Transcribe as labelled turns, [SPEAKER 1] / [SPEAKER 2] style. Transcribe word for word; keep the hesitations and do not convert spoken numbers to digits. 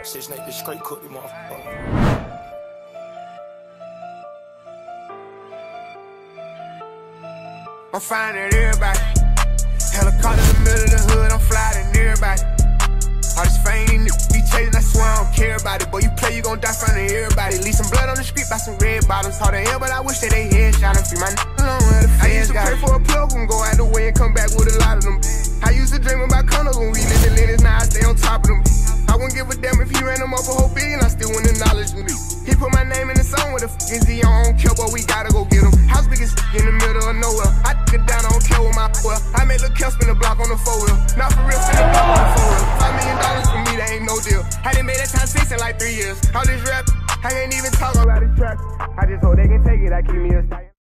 [SPEAKER 1] Six Nate, this straight cook, you motherfucker.
[SPEAKER 2] I'm finding everybody. Helicopter in the middle of the hood, I'm flying everybody. All this fame, these niggas be chasing, I swear I don't care about it. Boy, you play, you gon' die in front of everybody. Leave some blood on the street by some red bottoms. Hard to hell, but I wish that they headshot and free my niggas alone where the feds I used to pray for a plug, gon' go out the way and come back with a lot of them. I used to dream about condos when we lived in Lennox, now I stay on top of them. I wouldn't give a damn if he ran them up a whole billion, I still wouldn't acknowledge me. He put my name in the song, with the f is he? I don't care, but we gotta go get him. House big as in the middle of nowhere. I took it down, I don't care with my well. I made Lil' Kel spin the block on the four wheel. Not for real, spin the block on the four wheel. Five million dollars for me, that ain't no deal. I done made that time six in like three years. All this rap, I can't even talk about this track. I just hope they can take it, I keep me a style.